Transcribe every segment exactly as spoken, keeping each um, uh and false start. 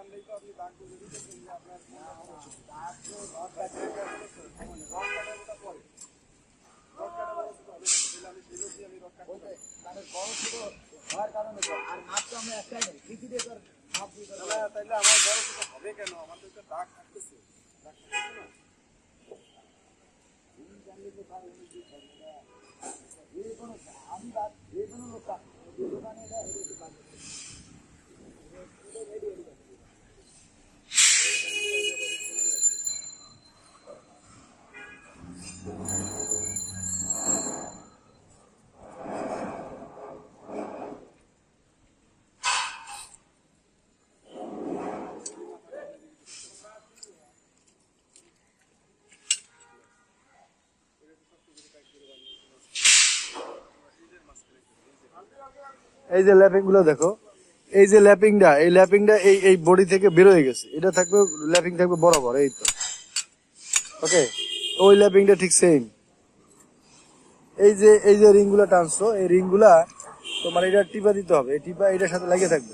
এই যে ল্যাপিং গুলো দেখো, এই যে ল্যাপিংটা, এই ল্যাপিংটা এই এই বডি থেকে বের হয়ে গেছে, এটা থাকবে ল্যাপিং থাকবে বরাবর, এই তো ওকে। ওই ল্যাপিংটা ঠিক সেম। এই যে এই যে রিং গুলা টানছো, এই রিং গুলা তোমার এটা টিপা দিতে হবে, এই টিপা এটার সাথে লাগিয়ে থাকবে।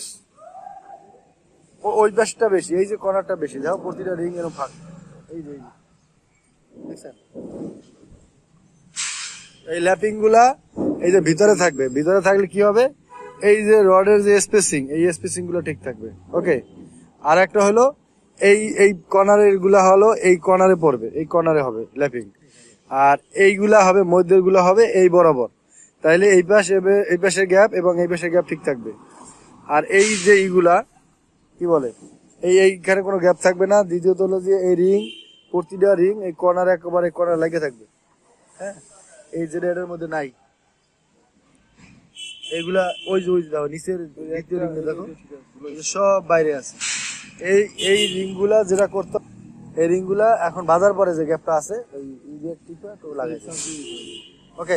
ওই পাশটা বেশি, এই যে কর্নারটা বেশি, দেখো প্রতিটা রিং এরকম ফাঁক, এই যে দেখছেন। এই ল্যাপিং গুলা এই যে ভিতরে থাকবে, ভিতরে থাকলে কি হবে, এই যে রডের যে স্পেসিং, এই স্পেসিং গুলো ঠিক থাকবে ওকে। আর একটা হলো এই এই কর্নারের গুলা হলো এই কর্নারে পড়বে, এই কর্নারে হবে ল্যাপিং, আর এইগুলা হবে মধ্যের গুলা হবে এই বরাবর, তাইলে এই পাশে এই পাশের গ্যাপ এবং এই পাশের গ্যাপ ঠিক থাকবে। আর এই যে এইগুলা কি বলে, এই এইখানে কোনো গ্যাপ থাকবে না। দ্বিতীয়ত হলো যে এই রিং, প্রতিটা রিং এই কর্নারে একেবারে কর্নার লাগিয়ে থাকবে, হ্যাঁ। এই যে এটার মধ্যে নাই, এইগুলা ওই যে ওই দেখো নিচের দ্বিতীয় রিং দেখো সব বাইরে আছে। এই এই রিং গুলা যেটা করতে, এই রিং গুলা এখন বাজার পরে যে গ্যাপটা আছে ওই টিপা তো লাগাইছে ওকে।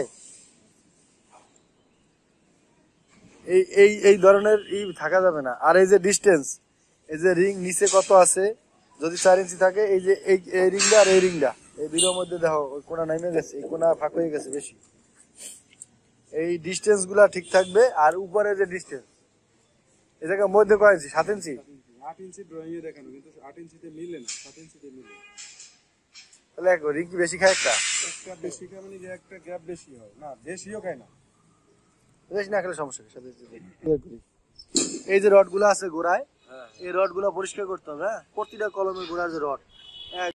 এই এই এই ধরনের ই থাকা যাবে না। আর এই যে ডিস্টেন্স, এই যে রিং নিচে কত আছে, যদি চার ইঞ্চি থাকে, এই যে এই রিংটা আর এই রিংটা এই দুটোর মধ্যে দেখো ওই কোনা নামে গেছে, এই কোনা ফাঁক হয়ে গেছে বেশি, এই ডিস্টেন্স গুলা ঠিক থাকবে। আর উপরে যে ডিস্টেন্স, এই জায়গার মধ্যে কয় ইঞ্চি, সাত ইঞ্চি আট ইঞ্চি ড্রয়িং এ দেখানো, কিন্তু আট ইঞ্চিতে মিলে না, সাত ইঞ্চিতে মিলে। তাহলে রিং কি বেশি খায়, একটা একটা বেশি খায় মানে যে একটা গ্যাপ বেশি হয় না, বেশিও খায় না, বেশি না খেলে সমস্যা সাথে। এই যে রড গুলো আছে গোড়ায়, এই রড গুলো পরিষ্কার করতে হবে, হ্যাঁ। প্রতিটা কলমের গোড়ার যে রড